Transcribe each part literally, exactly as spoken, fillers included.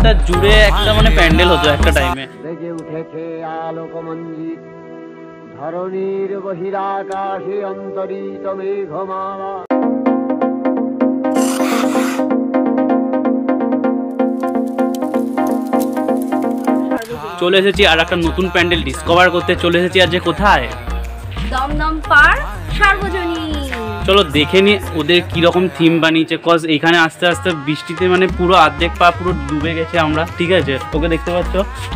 একটা জুড়ে একটা মানে প্যান্ডেল হতো একটা টাইমে। বেজে উঠেছে আলোকমঞ্জিত ধরণীর বহিরাকাশে অন্তরিত মেঘমালা। চলে এসেছি আর একটা নতুন প্যান্ডেল ডিসকভার করতে। চলে এসেছি আজ যে কোথায়, দমদম পার্ক সার্বজনীন। চলো দেখে নি ওদের কিরকম থিম বানিয়েছে। কজ এইখানে আস্তে আস্তে বৃষ্টিতে মানে পুরো অর্ধেক পা পুরো ডুবে গেছে আমরা, ঠিক আছে? ওকে দেখতে পাচ্ছ,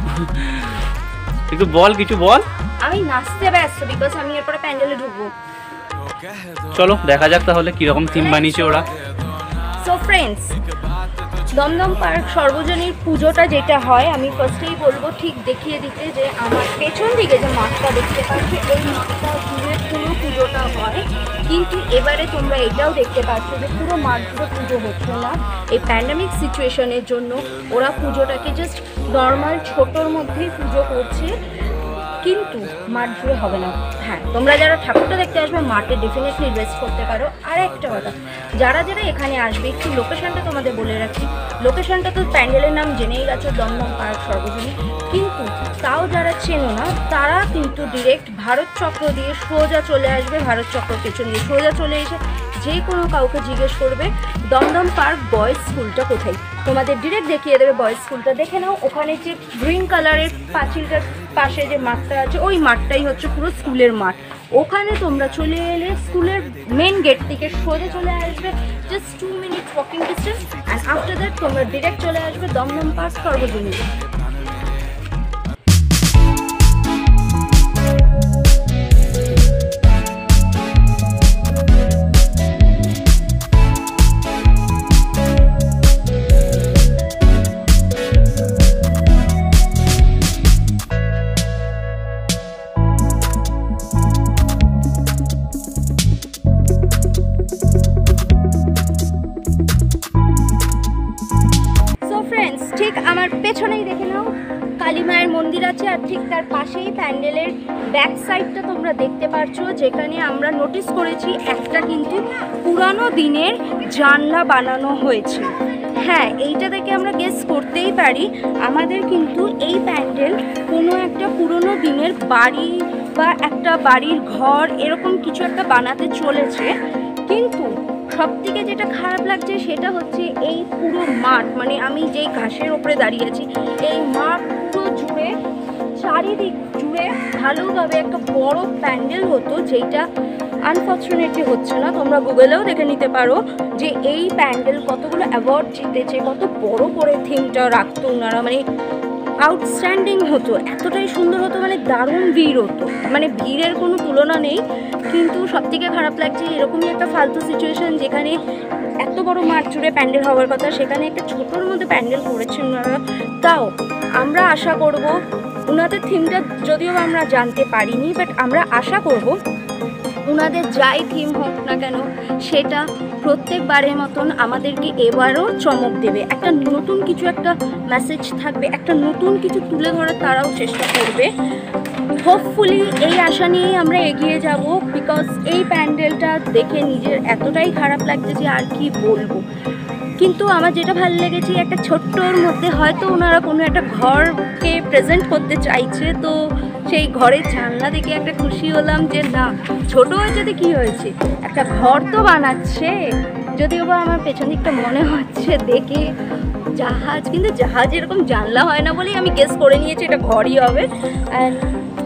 একটু বল, কিছু বল। আমি নাচতে ব্যস্ত বিকজ আমি এরপরে প্যান্ডেলে ঢুকবো। চলো দেখা যাক তাহলে কিরকম থিম বানিয়েছে ওরা। সো ফ্রেন্ডস, দমদম পার্ক সর্বজনীন পুজোটা যেটা হয়, আমি ফার্স্টেই বলবো ঠিক দেখিয়ে দিতে যে আমার পেছন দিকে যে মাঠটা দেখতে পাচ্ছি এই মাঠটা জুড়ে পুরো পুজোটা হয়। কিন্তু এবারে তোমরা এটাও দেখতে পাচ্ছ যে পুরো মাঠ জুড়ে পুজো হচ্ছে না। এই প্যান্ডামিক সিচুয়েশনের জন্য ওরা পুজোটাকে জাস্ট নর্মাল ছোটোর মধ্যেই পুজো করছে, কিন্তু মাঠ জুড়ে হবে না। হ্যাঁ, তোমরা যারা ঠাকুরটা দেখতে আসবে মাঠে ডেফিনেটলি ইনভেস্ট করতে পারো। আর একটা কথা, যারা যারা এখানে আসবে একটু লোকেশনটা তোমাদের বলে রাখি। লোকেশনটা তো প্যান্ডেলের নাম জেনেই গেছো, দমদম পার্ক সর্বজনীন। কিন্তু তাও যারা চেনো না তারা কিন্তু ডিরেক্ট ভারত চক্র দিয়ে সোজা চলে আসবে। ভারত চক্র পেছন দিয়ে সোজা চলে এসে যে কোনো কাউকে জিজ্ঞেস করবে দমদম পার্ক বয়েজ স্কুলটা কোথায়, তোমাদের ডিরেক্ট দেখিয়ে দেবে বয়েজ স্কুলটা। দেখে নাও, ওখানে যে গ্রিন কালারের পাঁচিলটার পাশে যে মাঠটা আছে ওই মাঠটাই হচ্ছে পুরো স্কুলের মাঠ। ওখানে তোমরা চলে এলে স্কুলের মেন গেট থেকে সোজা চলে আসবে, just two minutes walking distance, and after that তোমরা ডিরেক্ট চলে আসবে দমদম পার্ক সর্বজনীন। ঠিক আমার পেছনেই দেখে নাও কালী মায়ের মন্দির আছে, আর ঠিক তার পাশেই প্যান্ডেলের ব্যাক সাইডটা তোমরা দেখতে পাচ্ছ, যেখানে আমরা নোটিস করেছি একটা কিন্তু পুরানো দিনের জানলা বানানো হয়েছে। হ্যাঁ, এইটা দেখে আমরা গেস করতেই পারি আমাদের কিন্তু এই প্যান্ডেল কোনো একটা পুরনো দিনের বাড়ি বা একটা বাড়ির ঘর এরকম কিছু একটা বানাতে চলেছে। কিন্তু সব থেকে যেটা খারাপ লাগছে সেটা হচ্ছে এই পুরো মাঠ, মানে আমি যেই ঘাসের ওপরে দাঁড়িয়ে আছি এই মাঠ পুরো জুড়ে চারিদিক জুড়ে ভালোভাবে একটা বড় প্যান্ডেল হতো, যেটা আনফর্চুনেটলি হচ্ছে না। তোমরা গুগলেও দেখে নিতে পারো যে এই প্যান্ডেল কতগুলো অ্যাওয়ার্ড জিতেছে, কত বড় করে থিমটা রাখতো ওনারা, মানে আউটস্ট্যান্ডিং হতো, এতটাই সুন্দর হতো, মানে দারুণ ভিড় হতো, মানে ভিড়ের কোনো তুলনা নেই। কিন্তু সবথেকে খারাপ লাগছে এরকমই একটা ফালতু সিচুয়েশন, যেখানে এত বড় মাঠ জুড়ে প্যান্ডেল হওয়ার কথা সেখানে একটা ছোটোর মধ্যে প্যান্ডেল করেছেন ওনারা। তাও আমরা আশা করব, ওনাদের থিমটা যদিও আমরা জানতে পারিনি, বাট আমরা আশা করব ওনাদের যাই থিম হোক না কেন সেটা প্রত্যেকবারের মতন আমাদেরকে এবারও চমক দেবে, একটা নতুন কিছু একটা মেসেজ থাকবে, একটা নতুন কিছু তুলে ধরার তারাও চেষ্টা করবে। হোপফুলি এই আশা নিয়েই আমরা এগিয়ে যাব, বিকজ এই প্যান্ডেলটা দেখে নিজের এতটাই খারাপ লাগছে যে আর কি বলবো। কিন্তু আমার যেটা ভালো লেগেছে একটা ছোট্টর মধ্যে হয়তো ওনারা কোনো একটা ঘরকে প্রেজেন্ট করতে চাইছে, তো সেই ঘরের জানলা দেখে একটা খুশি হলাম যে না, ছোট হয়েছে তো কী হয়েছে, একটা ঘর তো বানাচ্ছে। যদিও বা আমার পেছন দিকটা মনে হচ্ছে দেখে জাহাজ, কিন্তু জাহাজ এরকম জানলা হয় না বলেই আমি গেস করে নিয়েছি এটা ঘরই হবে। অ্যান্ড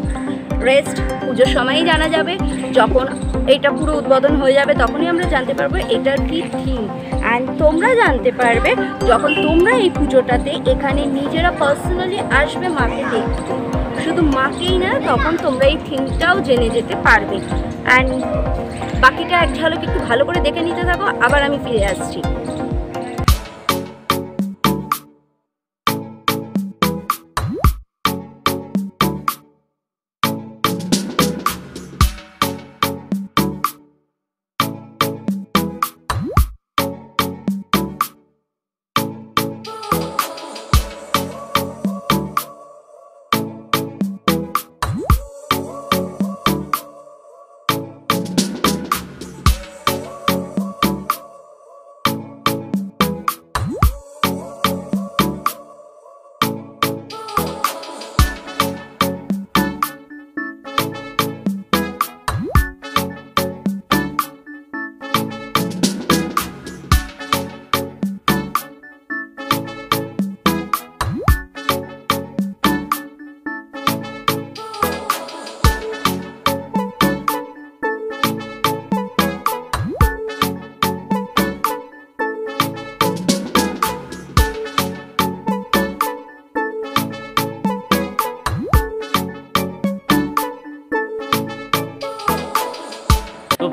রেস্ট পুজোর সময়ই জানা যাবে, যখন এটা পুরো উদ্বোধন হয়ে যাবে তখনই আমরা জানতে পারবো এটার কি থিম। অ্যান্ড তোমরা জানতে পারবে যখন তোমরা এই পুজোটাতে এখানে নিজেরা পার্সোনালি আসবে মাকে দেখতে, শুধু মাকেই না, তখন তোমরা এই থিমটাও জেনে যেতে পারবে। অ্যান্ড বাকিটা এক ঝলক একটু ভালো করে দেখে নিতে থাকো, আবার আমি ফিরে আসছি।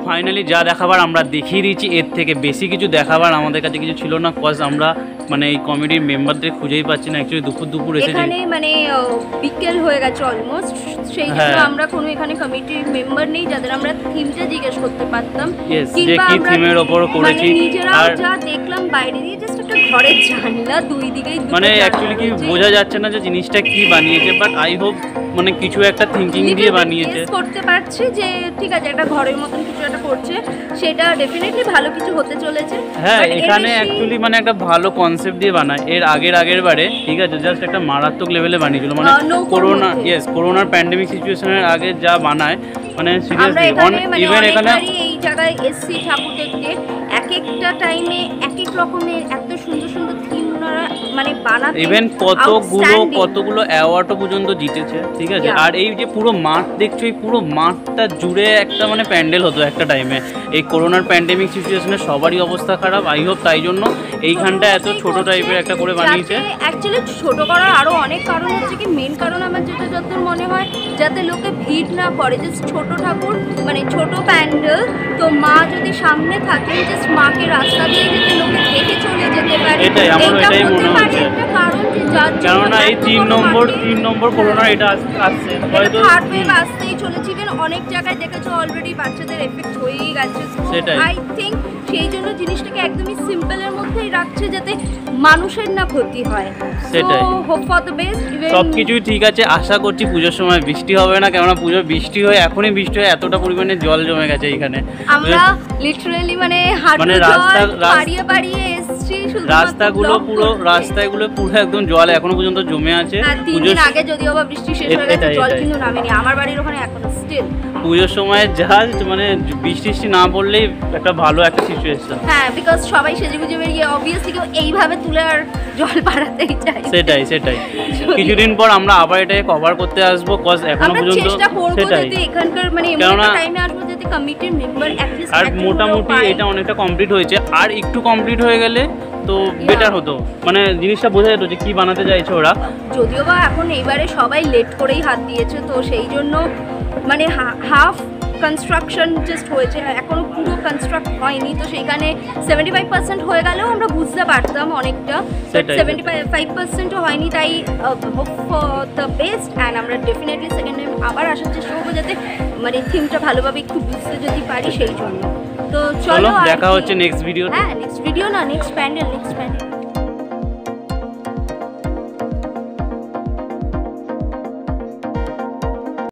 ফাইনালি যা দেখাবার আমরা দেখিয়ে দিয়েছি, এর থেকে বেশি কিছু দেখাবার আমাদের কাছে কিছু ছিল না, কজ আমরা মানে এই কমিটির মেম্বারদের খুঁজেই পাচ্ছি না। অ্যাকচুয়ালি দুপুর দুপুর এসেছি এখানে মানে আহ, বিকেল হয়ে গেছে অলমোস্ট, সেই জন্য হ্যাঁ। আমরা কোনো এখানে কমিটির মেম্বার নেই যাদের আমরা থিমটা জিজ্ঞেস করতে পারতাম। Yes, যে কিংবা কি আমরা থিমের ওপর করেছি। মানে নিজেরাও আর যা দেখলাম বাইরে দিয়ে, জাস্ট একটা ঘরের জানলা, দুই দিকেই দুটো মানে জানলা অ্যাকচুয়ালি কি রয়েছে। বোঝা যাচ্ছে না যে জিনিসটা কি বানিয়েছে, বাট আই হোপ মানে কিছু একটা থিঙ্কিং Little দিয়ে bit বানিয়েছে। guess করতে পারছি যে ঠিক আছে একটা ঘরের মতন কিছু একটা করছে, সেটা ডেফিনেটলি ভালো কিছু হতে চলেছে। হ্যাঁ, But এর এখানে বেশি- অ্যাকচুয়ালি মানে একটা ভালো কনসেপ্ট দিয়ে বানায়। এর আগের আগের বারে ঠিক আছে জাস্ট একটা মারাত্মক লেভেলে বানিয়েছিল, মানে আহ, নৌকোর করোনা মধ্যে। ইয়েস করোনার প্যান্ডেমিক সিচুয়েশনের আগে যা বানায় মানে আমরা সিরিয়াসলি এখানে মানে ইভেন এখানে অনেকবারই এই জায়গায় এসছি ঠাকুর দেখতে, এক একটা টাইমে এক এক রকমের এত সুন্দর সুন্দর থিম ওনারা মানে বানাতে, ইভেন কতগুলো outstanding। কতগুলো অ্যাওয়ার্ডও পর্যন্ত জিতেছে ঠিক আছে। Yeah. আর এই যে পুরো মাঠ দেখছো, এই পুরো মাঠটা জুড়ে একটা মানে প্যান্ডেল হতো একটা টাইমে। এই করোনার প্যান্ডেমিক সিচুয়েশনে সবারই অবস্থা খারাপ, আই হোপ তাই জন্য এইখানটা এত ছোট টাইপের একটা করে বানিয়েছে। অ্যাকচুয়ালি ছোট করার আরো অনেক কারণ হচ্ছে কি, মেন কারণ আমার যেটা যতদূর মনে হয় যাতে লোকে ভিড় না করে, জাস্ট ছোট ঠাকুর মানে ছোট প্যান্ডেল, তো মা যদি সামনে থাকেন জাস্ট মাকে রাস্তা দিয়ে যেতে লোকে দেখে চলে যেতে পারে। এটাই, আমারও এইটা এটাই হতে মনে পারে হচ্ছে। একটা কারণ যে যার জন্য কেননা এই এত তিন বড় নম্বর মাঠে তিন নম্বর করোনা এটা আস- আসছে হয়তো। থার্ড ওয়েভ আসতেই চলেছে, ইভেন অনেক জায়গায় দেখেছো অলরেডি বাচ্চাদের এফেক্ট হয়েই গেছে। সেটাই। আই থিঙ্ক সেই জন্য জিনিসটাকে একদমই সিম্পলের মধ্যেই রাখছে যাতে মানুষের না ক্ষতি হয়। সেটাই। Hope for the best. সব কিছুই ঠিক আছে, আশা করছি পুজোর সময় বৃষ্টি হবে না, কেননা পুজোর বৃষ্টি হয়ে এখনই বৃষ্টি হয়ে এতটা পরিমাণে জল জমে গেছে এইখানে। আমরা লিটারালি মানে হাঁটু মানে জল রাস্তা- রাস- বাড়িয়ে বাড়িয়ে এসেছি, রাস্তাগুলো পুরো রাস্তাগুলো পুরো একদম জল এখনো পর্যন্ত জমে আছে। তিন পুজোর দিন আগে যদিও বা বৃষ্টি শেষ এ- হয়ে গেছে, এটাই, জল এটাই। কিন্তু নামেনি আমার বাড়ির ওখানে এখনো স্টিল। পুজোর সময় জাস্ট মানে বৃষ্টি টিষ্টি না পড়লেই একটা ভালো একটা সিচুয়েশন। হ্যাঁ, বিকজ সবাই সেজেগুজে বেরিয়ে অবভিয়াসলি কেউ এইভাবে তুলে আর জল বাড়াতেই চাই। সেটাই সেটাই কিছুদিন পর আমরা আবার এটাকে কভার করতে আসবো, কজ এখনো আমরা পর্যন্ত চেষ্টা করবো সেটাই। যাতে এখানকার মানে এমন কেননা- একটা টাইমে আসবো যাতে কমিটির মেম্বার অ্যাটলিস্ট আর মোটামুটি এটা অনেকটা কমপ্লিট হয়েছে, আর একটু কমপ্লিট হয়ে গেলে তো বেটার হতো, মানে জিনিসটা বোঝা যেত যে কি বানাতে চাইছে ওরা। যদিও বা এখন এইবারে সবাই লেট করেই হাত দিয়েছে, তো সেই জন্য মানে হাফ কনস্ট্রাকশন জাস্ট হয়েছে, এখনো পুরো কনস্ট্রাক্ট হয়নি, তো সেইখানে সেভেন্টি ফাইভ পার্সেন্ট হয়ে গেলেও আমরা বুঝতে পারতাম অনেকটা, সেটাই। সেভেন্টি ফাইভ পার্সেন্টও হয়নি, তাই hope for the best. And আমরা ডেফিনেটলি সেকেন্ড টাইম আবার আসার চেষ্টা করবো যাতে মানে থিমটা ভালোভাবে একটু বুঝতে যদি পারি সেই জন্য। তো চলো চলো আর দেখা কি। হচ্ছে নেক্সট ভিডিও। হ্যাঁ, নেক্সট ভিডিও না, নেক্সট প্যান্ডেল, নেক্সট প্যান্ডেল।